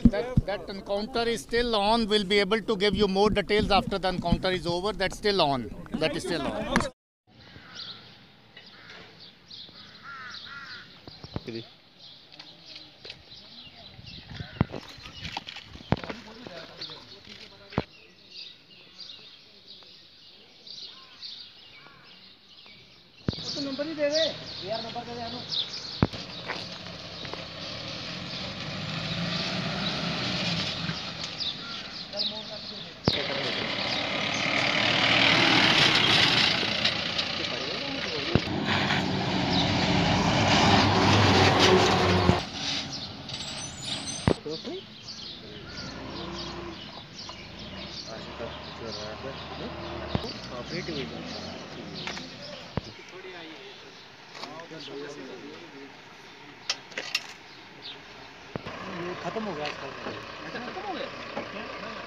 That encounter is still on. We'll be able to give you more details after the encounter is over. That's still on. That is still on. Number ही दे दे यार, number दे दे अनु। खत्म हो गया आजकल। खत्म हो गया।